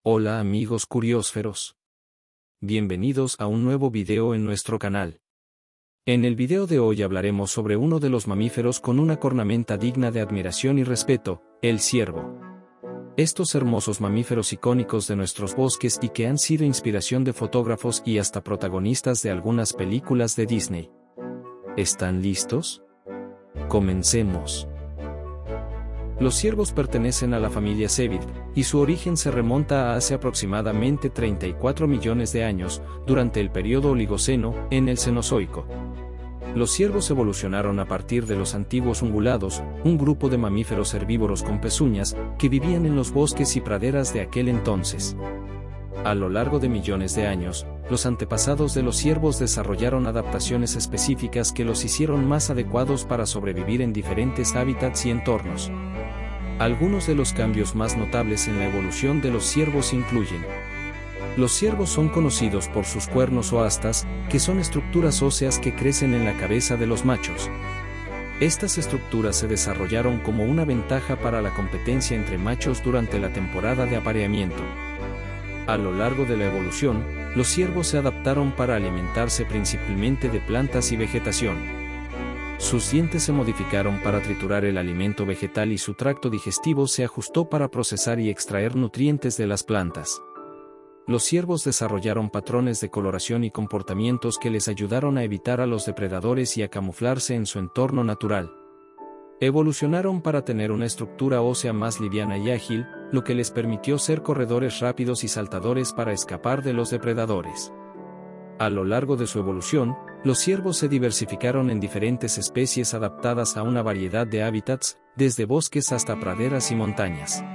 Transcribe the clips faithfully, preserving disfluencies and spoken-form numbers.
Hola amigos curiósferos. Bienvenidos a un nuevo video en nuestro canal. En el video de hoy hablaremos sobre uno de los mamíferos con una cornamenta digna de admiración y respeto, el ciervo. Estos hermosos mamíferos icónicos de nuestros bosques y que han sido inspiración de fotógrafos y hasta protagonistas de algunas películas de Disney. ¿Están listos? Comencemos. Los ciervos pertenecen a la familia Cebidae, y su origen se remonta a hace aproximadamente treinta y cuatro millones de años, durante el período Oligoceno, en el Cenozoico. Los ciervos evolucionaron a partir de los antiguos ungulados, un grupo de mamíferos herbívoros con pezuñas, que vivían en los bosques y praderas de aquel entonces. A lo largo de millones de años, los antepasados de los ciervos desarrollaron adaptaciones específicas que los hicieron más adecuados para sobrevivir en diferentes hábitats y entornos. Algunos de los cambios más notables en la evolución de los ciervos incluyen: los ciervos son conocidos por sus cuernos o astas, que son estructuras óseas que crecen en la cabeza de los machos. Estas estructuras se desarrollaron como una ventaja para la competencia entre machos durante la temporada de apareamiento. A lo largo de la evolución, los ciervos se adaptaron para alimentarse principalmente de plantas y vegetación. Sus dientes se modificaron para triturar el alimento vegetal y su tracto digestivo se ajustó para procesar y extraer nutrientes de las plantas. Los ciervos desarrollaron patrones de coloración y comportamientos que les ayudaron a evitar a los depredadores y a camuflarse en su entorno natural. Evolucionaron para tener una estructura ósea más liviana y ágil, lo que les permitió ser corredores rápidos y saltadores para escapar de los depredadores. A lo largo de su evolución, los ciervos se diversificaron en diferentes especies adaptadas a una variedad de hábitats, desde bosques hasta praderas y montañas.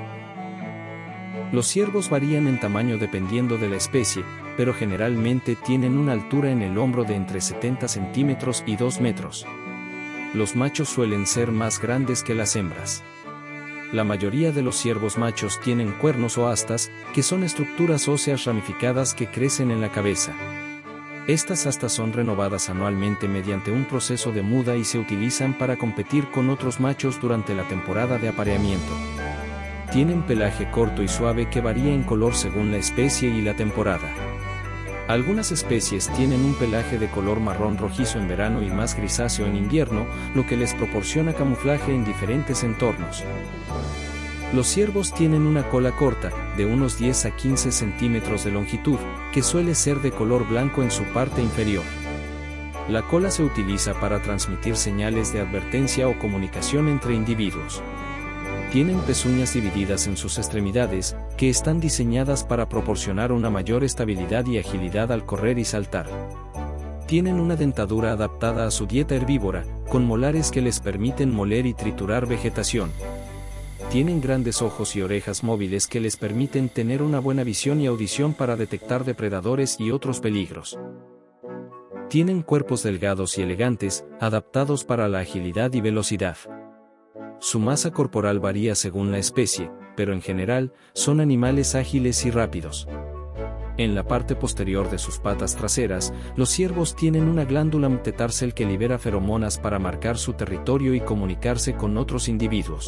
Los ciervos varían en tamaño dependiendo de la especie, pero generalmente tienen una altura en el hombro de entre setenta centímetros y dos metros. Los machos suelen ser más grandes que las hembras. La mayoría de los ciervos machos tienen cuernos o astas, que son estructuras óseas ramificadas que crecen en la cabeza. Estas astas son renovadas anualmente mediante un proceso de muda y se utilizan para competir con otros machos durante la temporada de apareamiento. Tienen pelaje corto y suave que varía en color según la especie y la temporada. Algunas especies tienen un pelaje de color marrón rojizo en verano y más grisáceo en invierno, lo que les proporciona camuflaje en diferentes entornos. Los ciervos tienen una cola corta, de unos diez a quince centímetros de longitud, que suele ser de color blanco en su parte inferior. La cola se utiliza para transmitir señales de advertencia o comunicación entre individuos. Tienen pezuñas divididas en sus extremidades, que están diseñadas para proporcionar una mayor estabilidad y agilidad al correr y saltar. Tienen una dentadura adaptada a su dieta herbívora, con molares que les permiten moler y triturar vegetación. Tienen grandes ojos y orejas móviles que les permiten tener una buena visión y audición para detectar depredadores y otros peligros. Tienen cuerpos delgados y elegantes, adaptados para la agilidad y velocidad. Su masa corporal varía según la especie, pero en general, son animales ágiles y rápidos. En la parte posterior de sus patas traseras, los ciervos tienen una glándula metatarsil que libera feromonas para marcar su territorio y comunicarse con otros individuos.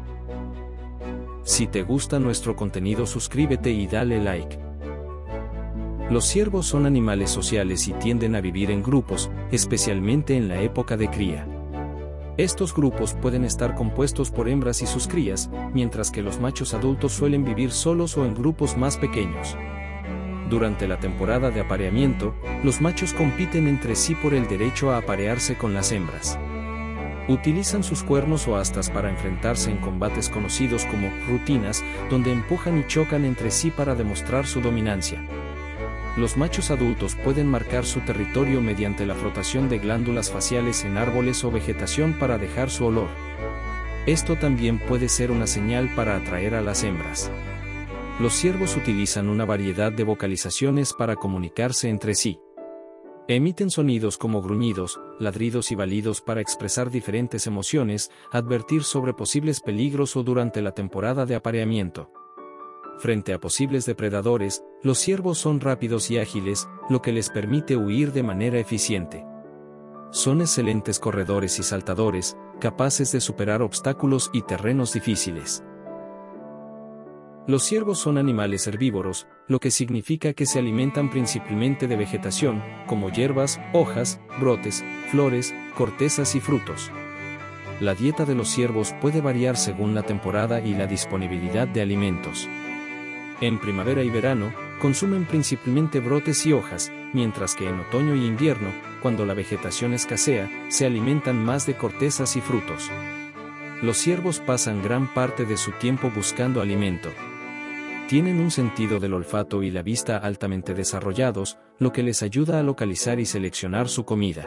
Si te gusta nuestro contenido, suscríbete y dale like. Los ciervos son animales sociales y tienden a vivir en grupos, especialmente en la época de cría. Estos grupos pueden estar compuestos por hembras y sus crías, mientras que los machos adultos suelen vivir solos o en grupos más pequeños. Durante la temporada de apareamiento, los machos compiten entre sí por el derecho a aparearse con las hembras. Utilizan sus cuernos o astas para enfrentarse en combates conocidos como rutinas, donde empujan y chocan entre sí para demostrar su dominancia. Los machos adultos pueden marcar su territorio mediante la frotación de glándulas faciales en árboles o vegetación para dejar su olor. Esto también puede ser una señal para atraer a las hembras. Los ciervos utilizan una variedad de vocalizaciones para comunicarse entre sí. Emiten sonidos como gruñidos, ladridos y balidos para expresar diferentes emociones, advertir sobre posibles peligros o durante la temporada de apareamiento. Frente a posibles depredadores, los ciervos son rápidos y ágiles, lo que les permite huir de manera eficiente. Son excelentes corredores y saltadores, capaces de superar obstáculos y terrenos difíciles. Los ciervos son animales herbívoros, lo que significa que se alimentan principalmente de vegetación, como hierbas, hojas, brotes, flores, cortezas y frutos. La dieta de los ciervos puede variar según la temporada y la disponibilidad de alimentos. En primavera y verano, consumen principalmente brotes y hojas, mientras que en otoño y invierno, cuando la vegetación escasea, se alimentan más de cortezas y frutos. Los ciervos pasan gran parte de su tiempo buscando alimento. Tienen un sentido del olfato y la vista altamente desarrollados, lo que les ayuda a localizar y seleccionar su comida.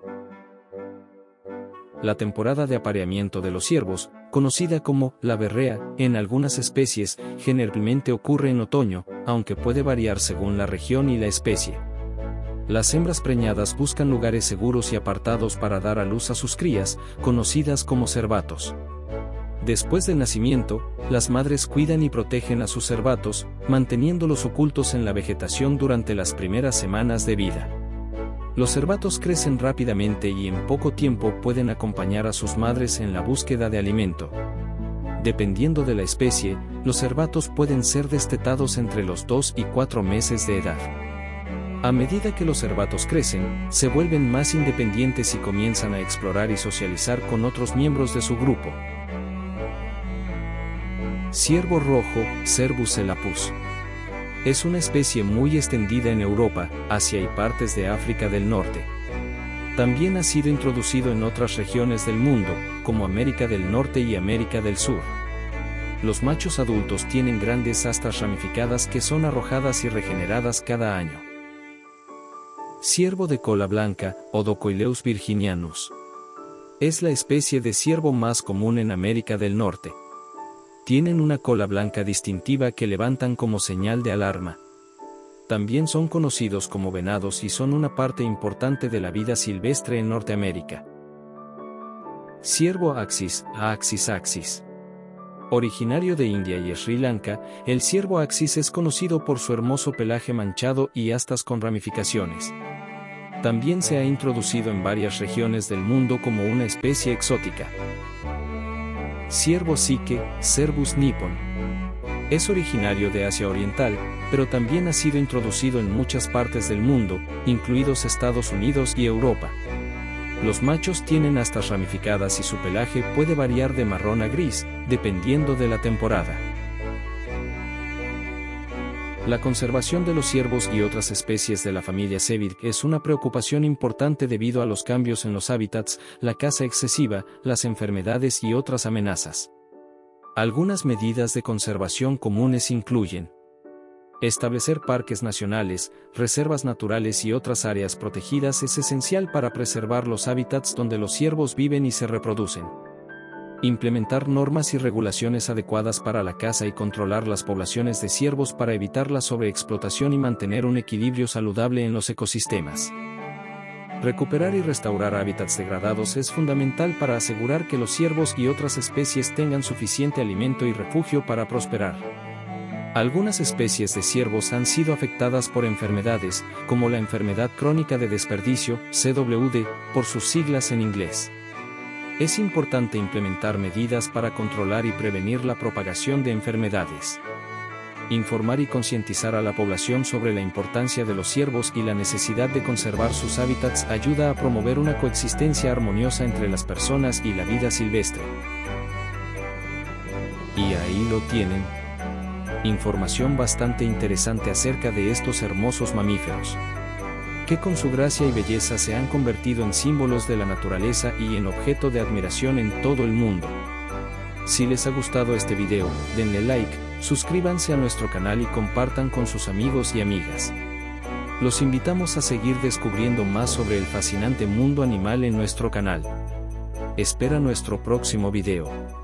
La temporada de apareamiento de los ciervos, conocida como la berrea, en algunas especies, generalmente ocurre en otoño, aunque puede variar según la región y la especie. Las hembras preñadas buscan lugares seguros y apartados para dar a luz a sus crías, conocidas como cervatos. Después del nacimiento, las madres cuidan y protegen a sus cervatos, manteniéndolos ocultos en la vegetación durante las primeras semanas de vida. Los cervatos crecen rápidamente y en poco tiempo pueden acompañar a sus madres en la búsqueda de alimento. Dependiendo de la especie, los cervatos pueden ser destetados entre los dos y cuatro meses de edad. A medida que los cervatos crecen, se vuelven más independientes y comienzan a explorar y socializar con otros miembros de su grupo. Ciervo rojo, Cervus elapus. Es una especie muy extendida en Europa, Asia y partes de África del Norte. También ha sido introducido en otras regiones del mundo, como América del Norte y América del Sur. Los machos adultos tienen grandes astas ramificadas que son arrojadas y regeneradas cada año. Ciervo de cola blanca, Odocoileus virginianus. Es la especie de ciervo más común en América del Norte. Tienen una cola blanca distintiva que levantan como señal de alarma. También son conocidos como venados y son una parte importante de la vida silvestre en Norteamérica. Ciervo axis, Axis axis. Originario de India y Sri Lanka, el ciervo axis es conocido por su hermoso pelaje manchado y astas con ramificaciones. También se ha introducido en varias regiones del mundo como una especie exótica. Ciervo psique, Cervus nippon. Es originario de Asia Oriental, pero también ha sido introducido en muchas partes del mundo, incluidos Estados Unidos y Europa. Los machos tienen astas ramificadas y su pelaje puede variar de marrón a gris, dependiendo de la temporada. La conservación de los ciervos y otras especies de la familia Cebidae es una preocupación importante debido a los cambios en los hábitats, la caza excesiva, las enfermedades y otras amenazas. Algunas medidas de conservación comunes incluyen: establecer parques nacionales, reservas naturales y otras áreas protegidas es esencial para preservar los hábitats donde los ciervos viven y se reproducen. Implementar normas y regulaciones adecuadas para la caza y controlar las poblaciones de ciervos para evitar la sobreexplotación y mantener un equilibrio saludable en los ecosistemas. Recuperar y restaurar hábitats degradados es fundamental para asegurar que los ciervos y otras especies tengan suficiente alimento y refugio para prosperar. Algunas especies de ciervos han sido afectadas por enfermedades, como la enfermedad crónica de desperdicio, C W D, por sus siglas en inglés. Es importante implementar medidas para controlar y prevenir la propagación de enfermedades. Informar y concientizar a la población sobre la importancia de los ciervos y la necesidad de conservar sus hábitats ayuda a promover una coexistencia armoniosa entre las personas y la vida silvestre. Y ahí lo tienen. Información bastante interesante acerca de estos hermosos mamíferos, que con su gracia y belleza se han convertido en símbolos de la naturaleza y en objeto de admiración en todo el mundo. Si les ha gustado este video, denle like, suscríbanse a nuestro canal y compartan con sus amigos y amigas. Los invitamos a seguir descubriendo más sobre el fascinante mundo animal en nuestro canal. Espera nuestro próximo video.